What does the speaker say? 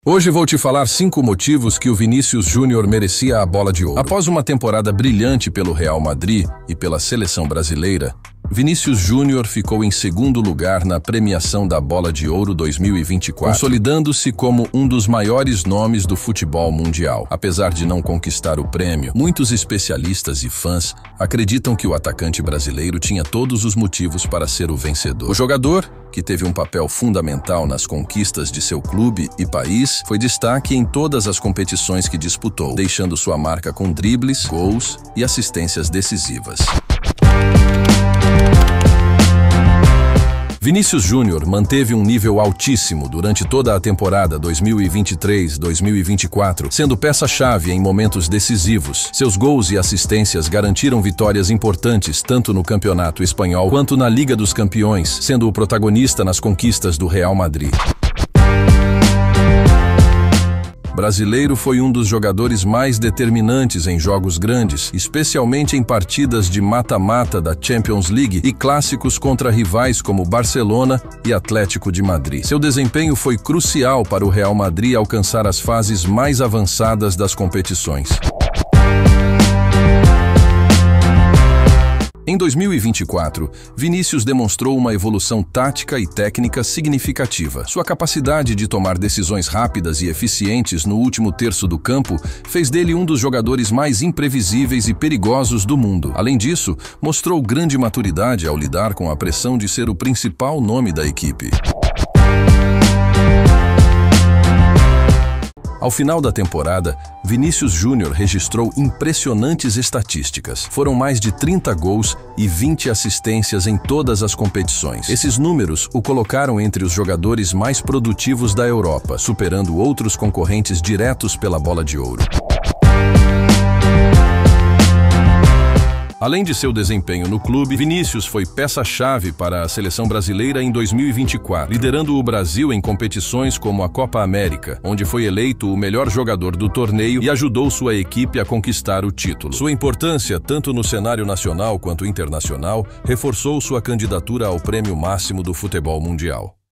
Hoje vou te falar 5 motivos que o Vinícius Júnior merecia a Bola de Ouro. Após uma temporada brilhante pelo Real Madrid e pela seleção brasileira, Vinícius Júnior ficou em segundo lugar na premiação da Bola de Ouro 2024, consolidando-se como um dos maiores nomes do futebol mundial. Apesar de não conquistar o prêmio, muitos especialistas e fãs acreditam que o atacante brasileiro tinha todos os motivos para ser o vencedor. O jogador, que teve um papel fundamental nas conquistas de seu clube e país, foi destaque em todas as competições que disputou, deixando sua marca com dribles, gols e assistências decisivas. Vinícius Júnior manteve um nível altíssimo durante toda a temporada 2023-2024, sendo peça-chave em momentos decisivos. Seus gols e assistências garantiram vitórias importantes tanto no Campeonato Espanhol quanto na Liga dos Campeões, sendo o protagonista nas conquistas do Real Madrid. Brasileiro foi um dos jogadores mais determinantes em jogos grandes, especialmente em partidas de mata-mata da Champions League e clássicos contra rivais como Barcelona e Atlético de Madrid. Seu desempenho foi crucial para o Real Madrid alcançar as fases mais avançadas das competições. Em 2024, Vinícius demonstrou uma evolução tática e técnica significativa. Sua capacidade de tomar decisões rápidas e eficientes no último terço do campo fez dele um dos jogadores mais imprevisíveis e perigosos do mundo. Além disso, mostrou grande maturidade ao lidar com a pressão de ser o principal nome da equipe. Ao final da temporada, Vinícius Júnior registrou impressionantes estatísticas. Foram mais de 30 gols e 20 assistências em todas as competições. Esses números o colocaram entre os jogadores mais produtivos da Europa, superando outros concorrentes diretos pela Bola de Ouro. Além de seu desempenho no clube, Vinícius foi peça-chave para a seleção brasileira em 2024, liderando o Brasil em competições como a Copa América, onde foi eleito o melhor jogador do torneio e ajudou sua equipe a conquistar o título. Sua importância, tanto no cenário nacional quanto internacional, reforçou sua candidatura ao prêmio máximo do futebol mundial.